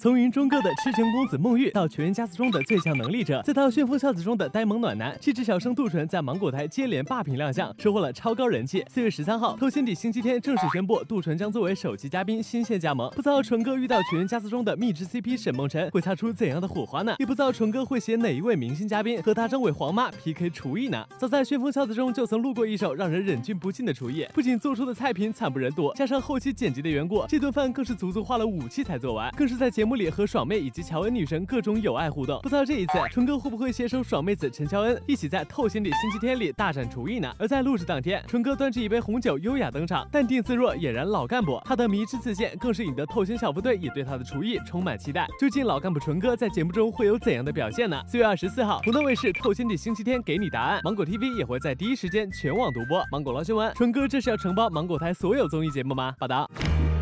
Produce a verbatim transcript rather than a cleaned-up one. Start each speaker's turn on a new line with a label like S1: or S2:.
S1: 从云中歌的痴情公子孟玉到全员家族中的最强能力者，再到旋风孝子中的呆萌暖男，气质小生杜淳在芒果台接连霸屏亮相，收获了超高人气。四月十三号，透心底星期天正式宣布，杜淳将作为首期嘉宾新线加盟。不知道淳哥遇到全员家族中的蜜汁 C P 沈梦辰会擦出怎样的火花呢？也不知道淳哥会携哪一位明星嘉宾和大张伟黄妈 P K 厨艺呢？早在旋风孝子中就曾录过一手让人忍俊不禁的厨艺，不仅做出的菜品惨不忍睹，加上后期剪辑的缘故，这顿饭更是足足花了五期才做完，更是在节目里和爽妹以及乔恩女神各种友爱互动。不知道这一次淳哥会不会携手爽妹子陈乔恩一起在透心底星期天里大展厨艺呢？而在录制当天，淳哥端着一杯红酒优雅登场，淡定自若，俨然老干部。他的迷之自信更是引得透心小部队也对他的厨艺充满期待。究竟老干部淳哥在节目中会有怎样的表现呢？四月二十四号，湖南卫视透心底星期天给你答案，芒果 T V 也会在第一时间全网独播。芒果捞新闻，淳哥这是要承包芒果台所有综艺节目吗？报道。